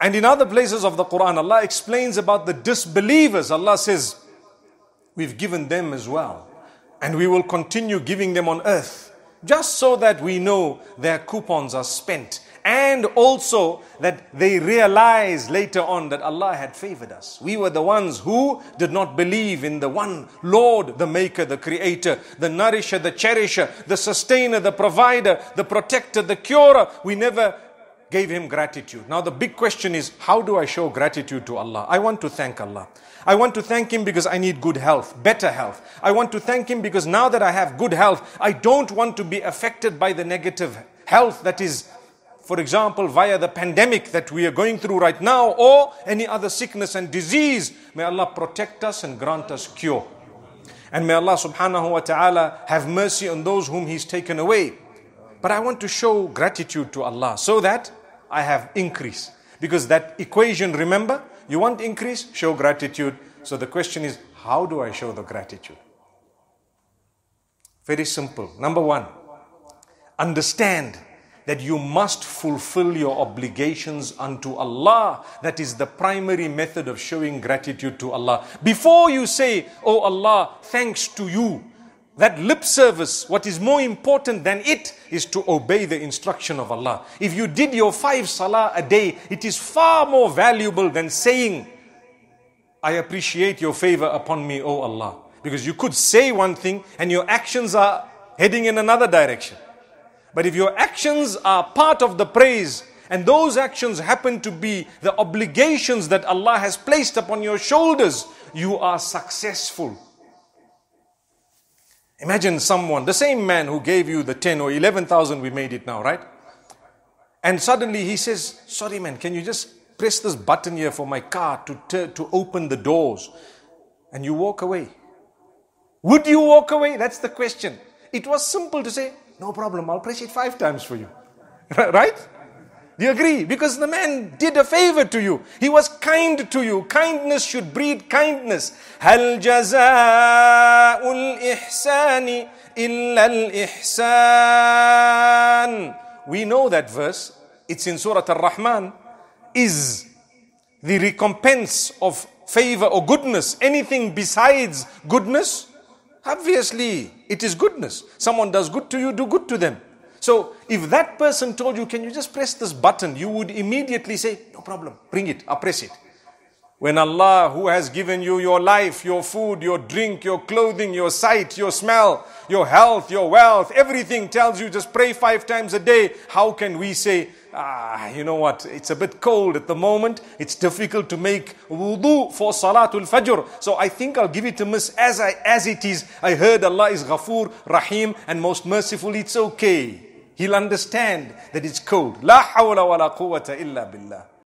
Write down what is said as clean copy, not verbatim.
And in other places of the Quran, Allah explains about the disbelievers. Allah says, we've given them as well. And we will continue giving them on earth. Just so that we know their coupons are spent. And also that they realize later on that Allah had favored us. We were the ones who did not believe in the one Lord, the Maker, the Creator, the Nourisher, the Cherisher, the Sustainer, the Provider, the Protector, the Curer. We never gave Him gratitude. Now the big question is, how do I show gratitude to Allah? I want to thank Allah. I want to thank Him because I need good health, better health. I want to thank Him because now that I have good health, I don't want to be affected by the negative health that is, for example, via the pandemic that we are going through right now, or any other sickness and disease. May Allah protect us and grant us cure. And may Allah subhanahu wa ta'ala have mercy on those whom He's taken away. But I want to show gratitude to Allah so that I have increase. Because that equation, remember, you want increase, show gratitude. So the question is, how do I show the gratitude? Very simple. Number one, understand that you must fulfill your obligations unto Allah. That is the primary method of showing gratitude to Allah. Before you say, oh Allah, thanks to you, that lip service, what is more important than it is to obey the instruction of Allah. If you did your 5 salah a day, it is far more valuable than saying, I appreciate your favor upon me, O Allah. Because you could say one thing and your actions are heading in another direction. But if your actions are part of the praise, and those actions happen to be the obligations that Allah has placed upon your shoulders, you are successful. Imagine someone, the same man who gave you the 10 or 11,000, we made it now, right? And suddenly he says, sorry man, can you just press this button here for my car to open the doors? And you walk away. Would you walk away? That's the question. It was simple to say, no problem, I'll press it 5 times for you. Right? Do you agree? Because the man did a favor to you. He was kind to you. Kindness should breed kindness. هَلْ جَزَاءُ الْإِحْسَانِ إِلَّا الْإِحْسَانِ. We know that verse. It's in Surah Ar-Rahman. Is the recompense of favor or goodness anything besides goodness? Obviously, it is goodness. Someone does good to you, do good to them. So, if that person told you, can you just press this button? You would immediately say, no problem, bring it, I'll press it. When Allah, who has given you your life, your food, your drink, your clothing, your sight, your smell, your health, your wealth, everything tells you just pray 5 times a day, how can we say, you know what, it's a bit cold at the moment, it's difficult to make wudu for Salatul Fajr, so I think I'll give it to miss as it is. I heard Allah is Ghafoor, Rahim and most merciful, it's okay. He'll understand that it's cold. La hawla wa la quwwata illa billah.